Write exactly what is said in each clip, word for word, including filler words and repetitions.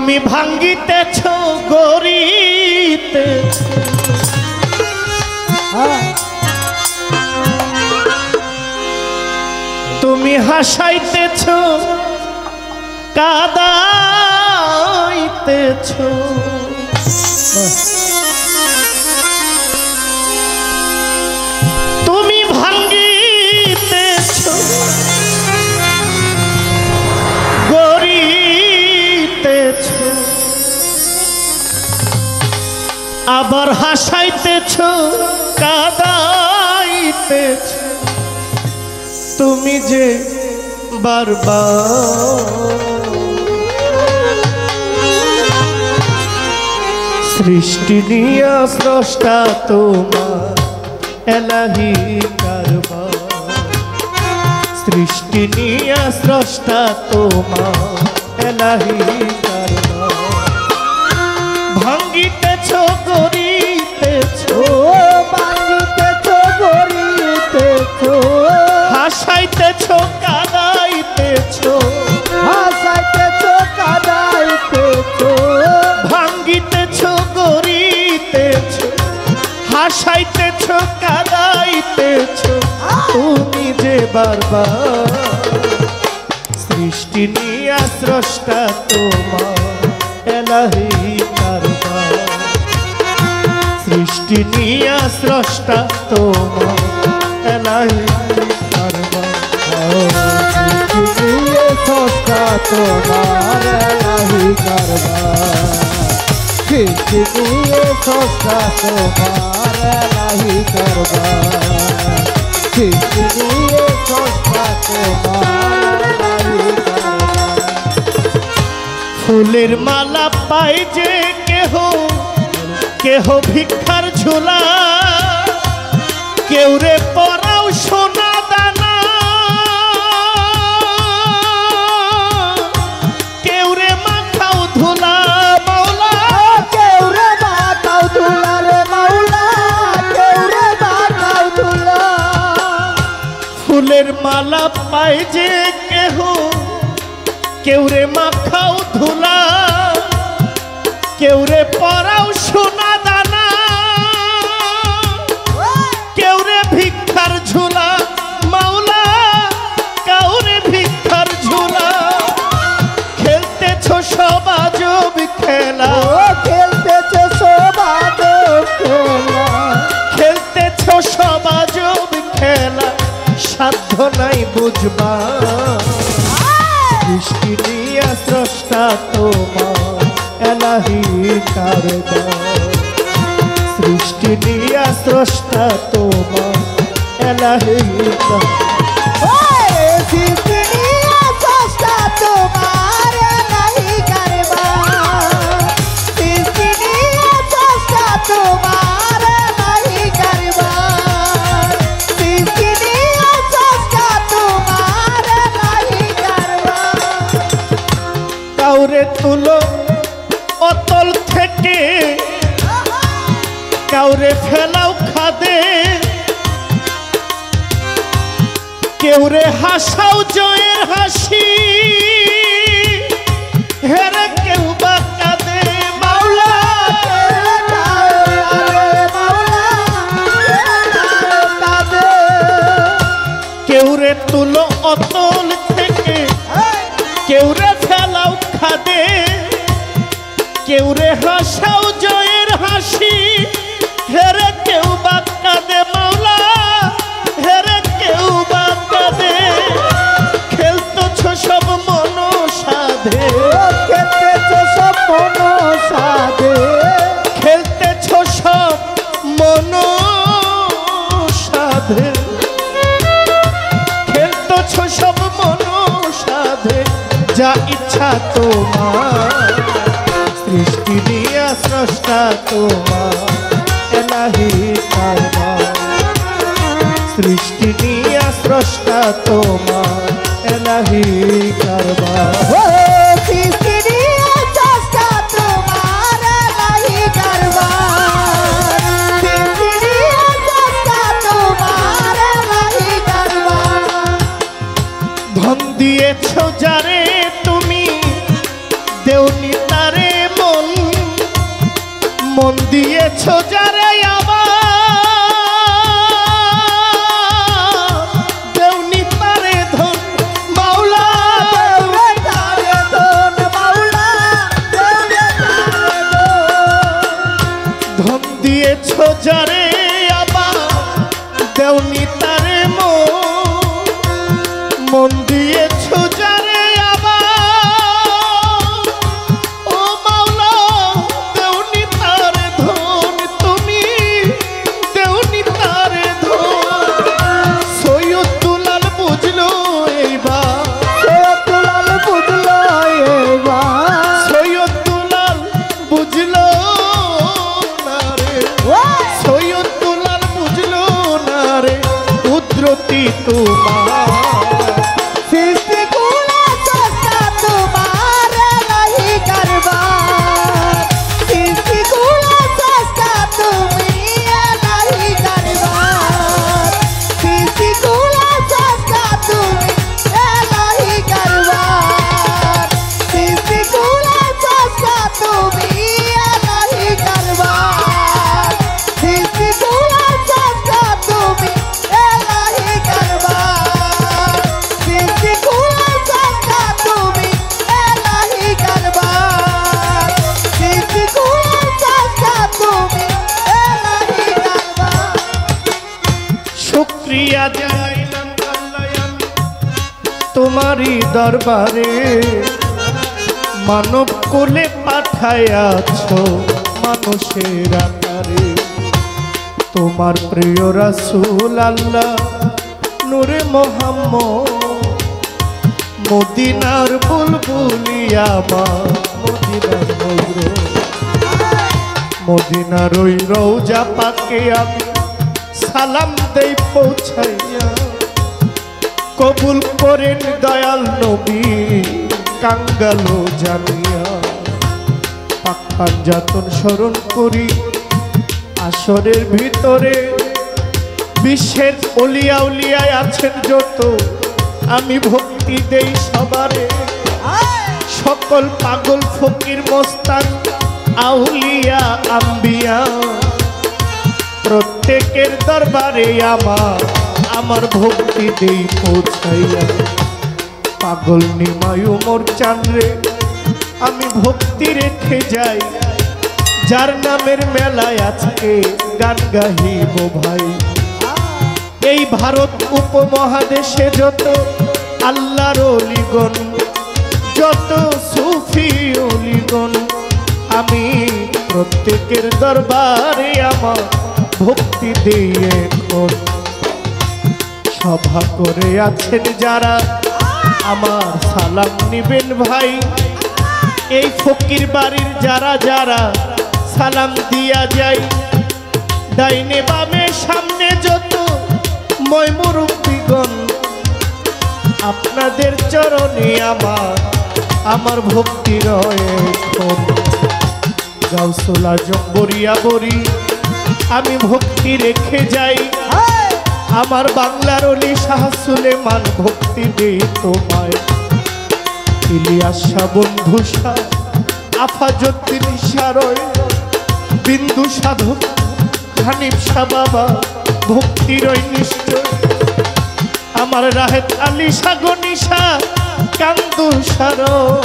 তুমি ভাঙ্গিতেছ গড়িতে তুমি হাসাইতেছ কাদাইতেছ তুমি ভাঙ্গিতেছ গড়িতেছ আবার হাসাইতেছ কাদাইতেছ তুমি যে বারবার সৃষ্টি নিয়া স্রষ্টা তোমার এলাহি কারবার সৃষ্টি নিয়া স্রষ্টা তোমার এলাহি কারবার ভাঙ্গিতেছ গড়িতেছ ভাঙ্গিতেছ গড়িতেছ হাসাইতেছ কাদাইতেছ হাসাইতেছ কাদাইতেছ ভাঙ্গিতেছ গড়িতেছ হাসাইতেছ কাদাইতেছ তুমি যে বারবার সৃষ্টি নিয়া স্রষ্টা তোমার এলাহি কারবার সৃষ্টি নিয়া স্রষ্টা তোমার এলাহি কারবার স্রষ্টা তোমার এলাহি কারবার সৃষ্টি নিয়ে স্রষ্টা তোমার এলাহি কারবার সৃষ্টি নিয়ে স্রষ্টা তোমার এলাহি কারবার ফুলের মালা পাই যে কেহ কেহ ভিক্ষার ঝোলা কেউ রে পরাও সোনা দানা কেউ রে মাথাও ধুলা মাওলা কেউ রে মাথাও ধুলা রে মাওলা কেউ রে মাথাও ধুলা ফুলের মালা পাই যে কেহ কেউ রে মাখাও ধুলা কেউ রে পরাও সোনা দানা কেউ রে ভিক্ষার ঝুলা মাওলা কাউরে ভিক্ষার ঝুলা খেলতেছ সব আজব খেলা ও খেলতেছ সব আজব খেলা খেলতেছ সব আজব খেলা সাধ্য নাই বুঝবা সৃষ্টি নিয়া স্রষ্টা তোমার এলাহি কারবার সৃষ্টি নিয়া স্রষ্টা তোমার এলাহি কারবার সৃষ্টি নিয়ে স্রষ্টা তোমার এলাহি কারবার সৃষ্টি নিয়ে স্রষ্টা তোমার এলাহি কারবার সৃষ্টি নিয়ে স্রষ্টা তোমার এলাহি কারবার কাউরে তুলো অতল থেকে কাউরে ফেলাও খাদে কেউরে হাসাও জয়ের হাসি হেরে কেউ বা কাঁদে মাওলা কেউরে তুলো অতল থেকে কেউরে ফেলাও খাদে কেউরে হাসাও জয়ের হাসি হেরে কেউ বা কাঁদে মাওলা হেরে কেউ বা কাঁদে খেলতেছ সব মন সাধে খেলতেছ সব মন সাধে খেলতেছ সব মন সাধে খেলতেছ সব মন সাধে যা ইচ্ছা তোমার সৃষ্টি নিয়া স্রষ্টা তোমার এলাহি কারবার সৃষ্টি নিয়া স্রষ্টা তোমার এলাহি কারবার সৃষ্টি নিয়ে স্রষ্টা তোমার এলাহি কারবার সৃষ্টি নিয়ে স্রষ্টা তোমার এলাহি কারবার ধন দিয়েছ যারে তুমি দেওনি তারে মন দিয়েছ যারে আমার দেওনি তারে ধন মাওলা দেউরে তারে ধন মাওলা দেউরে তারে ধন ধন দিয়েছ যারে আমার দেওনি তারে মন মন দিয়েছ যারে আমার ও মাওলা দেওনি তারে ধন তুমি দেওনি তারে ধন সৈয়দ দুলাল বুঝলো এইবার সৈয়দ দুলাল বুঝলো এইবার সৈয়দ দুলাল বুঝলো না রে সৈয়দ দুলাল বুঝলো না রে কুদরতি তোমার সৃষ্টি কুলে সস্তা তোমার এলাহি কারবার সৃষ্টি কুলে সস্তা তুমি এলাহি কারবার সৃষ্টি কুলে সস্তা তুমি এলাহি কারবার সৃষ্টি কুলে সস্তা তুমি এলাহি কারবার সৃষ্টি কুলে সস্তা তুমি এলাহি কারবার সৃষ্টি কুলে সস্তা তুমি এলাহি কারবার সৃষ্টি কুলে সস্তা তুমি এলাহি কারবার শুকরিয়া জানাইলাম আল্লাহ আমি তোমারই দরবারে মানব কোলে পাঠায়াছ মানুষের আকারে তোমার প্রিয় রাসূল আল্লাহ নূরে মোহাম্মদ মদিনার বুলবুলিয়া মা মদিনার নজর মদিনার ওই রওজা পাকে আমি সালাম দেই পৌঁছাইয়া কবুল করেন দয়াল নবী কাঙ্গালো জানিয়া পাখান যাতন স্মরণ করি আসরের ভিতরে বিশ্বের অলিয়া উলিয়ায় আছেন যত আমি ভক্তি দেই সবারে সকল পাগল ফকির মস্তান আউলিয়া আম্বিয়া প্রত্যেকের দরবারে আমার আমার ভক্তি দেই পৌঁছাইয়া পাগল নিমায়ু মোর চান্দ্রে আমি ভক্তি রেখে যাই যার নামের মেলায় আজকে গান গাহিব ভাই এই ভারত উপমহাদেশে যত আল্লাহর অলিগণ যত সুফি অলিগণ আমি প্রত্যেকের দরবারে আমার ভক্তি দেই এখন সভা করে আছেন যারা আমার সালাম নিবেন ভাই এই ফকির বাড়ির যারা যারা সালাম দিয়া যাই ডাইনে বামে সামনে যত ময়মুরব্বিগণ আপনাদের চরণে আমার আমার ভক্তি রয়েখন গাউসুল আজম বরিয়া বরি আমি ভক্তি রেখে যাই আমার বাংলার অলি শাহ সুলেমান ভক্তি দেই তোমায় ইলিয়াস শাহ বন্ধু শাহ আফাজুদ্দিন সারয় বিন্দু সাধক হানিফ শাহ বাবা ভক্তির নিশ্চয় আমার রাহেত আলী শাহ গনিশা কান্দু সার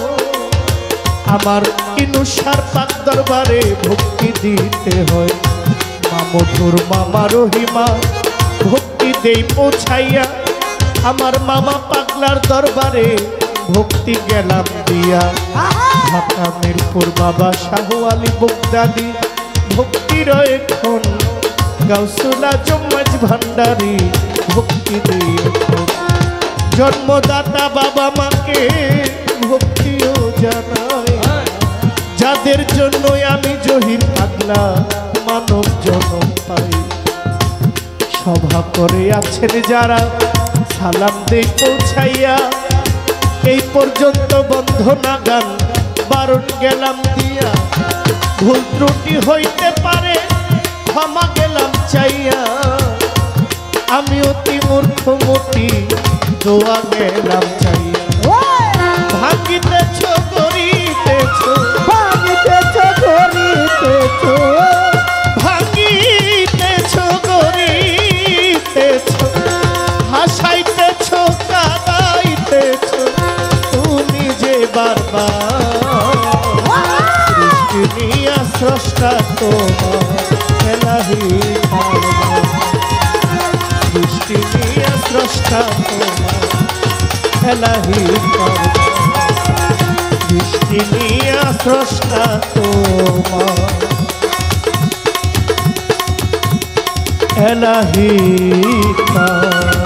আমার ইনুসার পাক দরবারে ভক্তি দিতে হয় মামধুর মামা রহিমা ভক্তি দেই পৌঁছাইয়া আমার মামা পাগলার দরবারে ভক্তি গেলাম দিয়া ঢাকা মিরপুর বাবা শাহ আলী বগদাদি ভক্তির এখন গাউসুল আজম মাঝ ভান্ডারী ভক্তি দেই এখন জন্মদাতা বাবা মাকে ভক্তিও জানাই যাদের জন্যই আমি জহির পাগলা মানব জন্ম পাই সভা করে আছেন যারা সালাম দেই পৌঁছাইয়া এই পর্যন্ত বন্ধনা গান বারণ গেলাম দিয়া ভুল ত্রুটি হইতে পারে ক্ষমা গেলাম চাইয়া আমি অতি মূর্খমতি দোয়া গেলাম চাইয়া ভাঙিতেছ করিতেছ ভাঙিতেছ করিতেছ ভাঙিতেছ ভাঙিতেছ গড়িতেছ হাসাইতেছ কাঁদাইতেছ তুমি যে বারবার সৃষ্টি নিয়া স্রষ্টা তোমার খেলাহি সৃষ্টি নিয়া স্রষ্টা তোমার খেলাহি সৃষ্টি নিয়া স্রষ্টা তোমার এলাহি